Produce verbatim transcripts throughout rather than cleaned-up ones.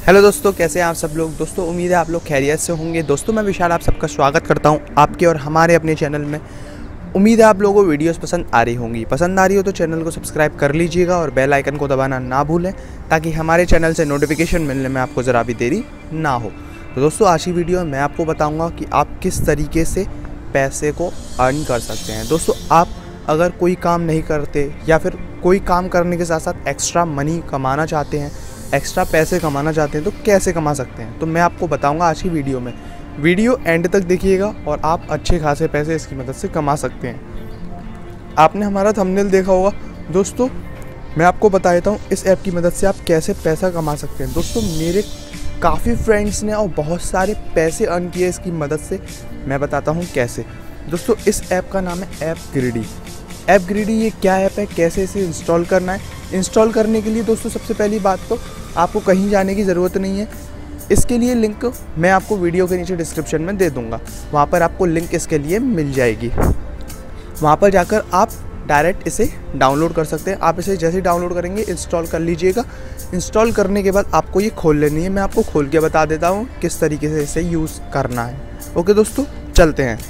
Hello दोस्तों, कैसे हैं आप सब लोग। दोस्तों उम्मीद है आप लोग खैरियत से होंगे। दोस्तों मैं विशाल आप सबका स्वागत करता हूं आपके और हमारे अपने चैनल में। उम्मीद है आप लोगों को वीडियोस पसंद आ रही होंगी। पसंद आ रही हो तो चैनल को सब्सक्राइब कर लीजिएगा और बेल आइकन को दबाना ना भूलें, ताकि हमारे चैनल से नोटिफिकेशन मिलने में आपको ज़रा भी देरी ना हो। तो दोस्तों आज की वीडियो में मैं आपको बताऊँगा कि आप किस तरीके से पैसे को अर्न कर सकते हैं। दोस्तों आप अगर कोई काम नहीं करते या फिर कोई काम करने के साथ साथ एक्स्ट्रा मनी कमाना चाहते हैं, एक्स्ट्रा पैसे कमाना चाहते हैं, तो कैसे कमा सकते हैं, तो मैं आपको बताऊंगा आज की वीडियो में। वीडियो एंड तक देखिएगा और आप अच्छे खासे पैसे इसकी मदद से कमा सकते हैं। आपने हमारा थंबनेल देखा होगा। दोस्तों मैं आपको बता देता हूँ इस ऐप की मदद से आप कैसे पैसा कमा सकते हैं। दोस्तों मेरे काफ़ी फ्रेंड्स ने और बहुत सारे पैसे अर्न किए इसकी मदद से। मैं बताता हूँ कैसे। दोस्तों इस ऐप का नाम है AppGreedy। AppGreedy ये क्या ऐप है, कैसे इसे इंस्टॉल करना है। इंस्टॉल करने के लिए दोस्तों सबसे पहली बात तो आपको कहीं जाने की ज़रूरत नहीं है। इसके लिए लिंक मैं आपको वीडियो के नीचे डिस्क्रिप्शन में दे दूंगा, वहाँ पर आपको लिंक इसके लिए मिल जाएगी। वहाँ पर जाकर आप डायरेक्ट इसे डाउनलोड कर सकते हैं। आप इसे जैसे ही डाउनलोड करेंगे इंस्टॉल कर लीजिएगा। इंस्टॉल करने के बाद आपको ये खोल लेनी है। मैं आपको खोल के बता देता हूँ किस तरीके से इसे यूज़ करना है। ओके दोस्तों चलते हैं।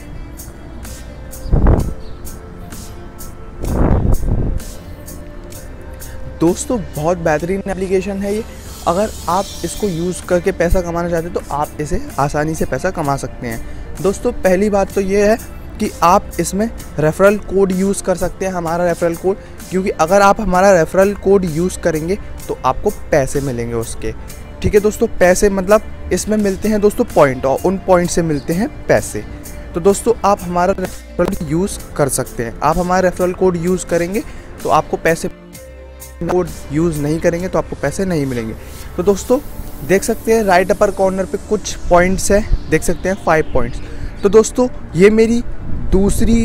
दोस्तों बहुत बेहतरीन एप्लीकेशन है ये। अगर आप इसको यूज़ करके पैसा कमाना चाहते हैं तो आप इसे आसानी से पैसा कमा सकते हैं। दोस्तों पहली बात तो ये है कि आप इसमें रेफरल कोड यूज़ कर सकते हैं, हमारा रेफरल कोड, क्योंकि अगर आप हमारा रेफरल कोड यूज़ करेंगे तो आपको पैसे मिलेंगे उसके। ठीक है दोस्तों, पैसे मतलब इसमें मिलते हैं दोस्तों पॉइंट, और उन पॉइंट से मिलते हैं पैसे। तो दोस्तों आप हमारा रेफरल यूज़ कर सकते हैं। आप हमारा रेफरल कोड यूज़ करेंगे तो आपको पैसे, कोड यूज़ नहीं करेंगे तो आपको पैसे नहीं मिलेंगे। तो दोस्तों देख सकते हैं राइट अपर कॉर्नर पे कुछ पॉइंट्स हैं, देख सकते हैं फाइव पॉइंट्स। तो दोस्तों ये मेरी दूसरी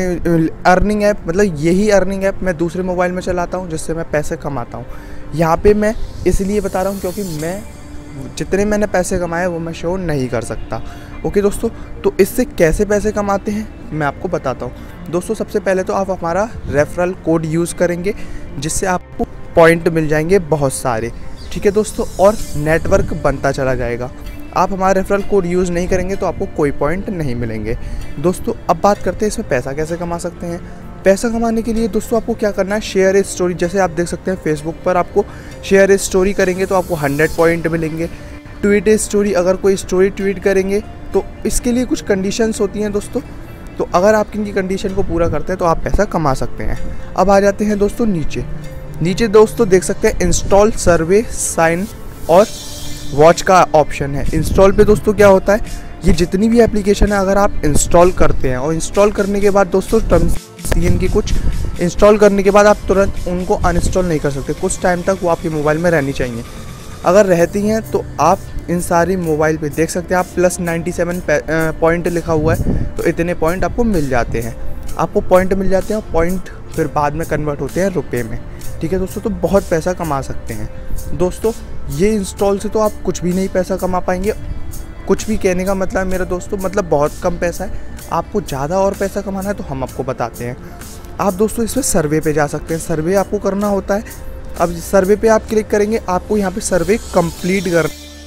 अर्निंग ऐप, मतलब यही अर्निंग ऐप मैं दूसरे मोबाइल में चलाता हूँ जिससे मैं पैसे कमाता हूँ। यहाँ पे मैं इसलिए बता रहा हूँ क्योंकि मैं जितने मैंने पैसे कमाए वो मैं शो नहीं कर सकता। ओके दोस्तों, तो इससे कैसे पैसे कमाते हैं मैं आपको बताता हूँ। दोस्तों सबसे पहले तो आप हमारा रेफरल कोड यूज़ करेंगे जिससे आपको पॉइंट मिल जाएंगे बहुत सारे। ठीक है दोस्तों, और नेटवर्क बनता चला जाएगा। आप हमारा रेफरल कोड यूज़ नहीं करेंगे तो आपको कोई पॉइंट नहीं मिलेंगे। दोस्तों अब बात करते हैं इसमें पैसा कैसे कमा सकते हैं। पैसा कमाने के लिए दोस्तों आपको क्या करना है, शेयर ए स्टोरी। जैसे आप देख सकते हैं फेसबुक पर आपको शेयर ए स्टोरी करेंगे तो आपको हंड्रेड पॉइंट मिलेंगे। ट्वीट ए स्टोरी, अगर कोई स्टोरी ट्वीट करेंगे तो इसके लिए कुछ कंडीशंस होती हैं दोस्तों। तो अगर आप इनकी कंडीशन को पूरा करते हैं तो आप पैसा कमा सकते हैं। अब आ जाते हैं दोस्तों नीचे। नीचे दोस्तों देख सकते हैं इंस्टॉल, सर्वे, साइन और वॉच का ऑप्शन है। इंस्टॉल पे दोस्तों क्या होता है, ये जितनी भी एप्लीकेशन है अगर आप इंस्टॉल करते हैं और इंस्टॉल करने के बाद दोस्तों टर्म्स की कुछ इंस्टॉल करने के बाद आप तुरंत उनको अनइंस्टॉल नहीं कर सकते। कुछ टाइम तक वो आपके मोबाइल में रहनी चाहिए। अगर रहती हैं तो आप इन सारी मोबाइल पे देख सकते हैं आप प्लस नाइन्टी सेवन पॉइंट लिखा हुआ है, तो इतने पॉइंट आपको मिल जाते हैं। आपको पॉइंट मिल जाते हैं और पॉइंट फिर बाद में कन्वर्ट होते हैं रुपए में। ठीक है दोस्तों, तो बहुत पैसा कमा सकते हैं। दोस्तों ये इंस्टॉल से तो आप कुछ भी नहीं पैसा कमा पाएंगे। कुछ भी कहने का मतलब मेरा दोस्तों मतलब बहुत कम पैसा है। आपको ज़्यादा और पैसा कमाना है तो हम आपको बताते हैं। आप दोस्तों इसमें सर्वे पे जा सकते हैं। सर्वे आपको करना होता है। अब सर्वे पे आप क्लिक करेंगे, आपको यहाँ पे सर्वे कंप्लीट कर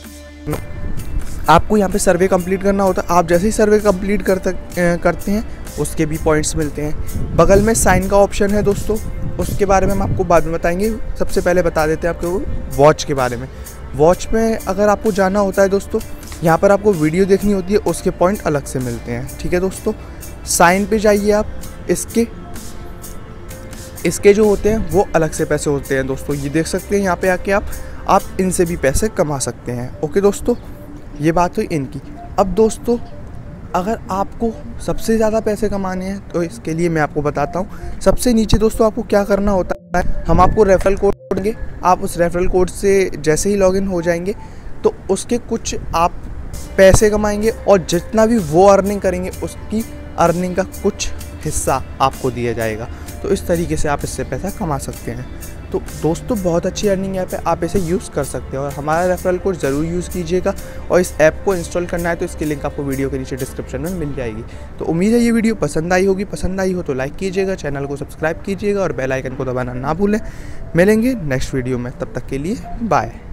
आपको यहाँ पे सर्वे कंप्लीट करना होता है। आप जैसे ही सर्वे कंप्लीट कर करते हैं उसके भी पॉइंट्स मिलते हैं। बगल में साइन का ऑप्शन है दोस्तों, उसके बारे में हम आपको बाद में बताएंगे। सबसे पहले बता देते हैं आपको वॉच के बारे में। वॉच में अगर आपको जाना होता है दोस्तों, यहाँ पर आपको वीडियो देखनी होती है, उसके पॉइंट अलग से मिलते हैं। ठीक है दोस्तों, साइन पे जाइए आप। इसके इसके जो होते हैं वो अलग से पैसे होते हैं दोस्तों। ये देख सकते हैं यहाँ पे आके आप आप इनसे भी पैसे कमा सकते हैं। ओके दोस्तों, ये बात हुई इनकी। अब दोस्तों अगर आपको सबसे ज़्यादा पैसे कमाने हैं तो इसके लिए मैं आपको बताता हूँ। सबसे नीचे दोस्तों आपको क्या करना होता है, हम आपको रेफरल कोड देंगे। आप उस रेफरल कोड से जैसे ही लॉगिन हो जाएंगे तो उसके कुछ आप पैसे कमाएंगे, और जितना भी वो अर्निंग करेंगे उसकी अर्निंग का कुछ हिस्सा आपको दिया जाएगा। तो इस तरीके से आप इससे पैसा कमा सकते हैं। तो दोस्तों बहुत अच्छी अर्निंग ऐप है, आप इसे यूज़ कर सकते हैं और हमारा रेफरल कोड ज़रूर यूज़ कीजिएगा। और इस ऐप को इंस्टॉल करना है तो इसकी लिंक आपको वीडियो के नीचे डिस्क्रिप्शन में मिल जाएगी। तो उम्मीद है ये वीडियो पसंद आई होगी। पसंद आई हो तो लाइक कीजिएगा, चैनल को सब्सक्राइब कीजिएगा और बेल आइकन को दबाना ना भूलें। मिलेंगे नेक्स्ट वीडियो में, तब तक के लिए बाय।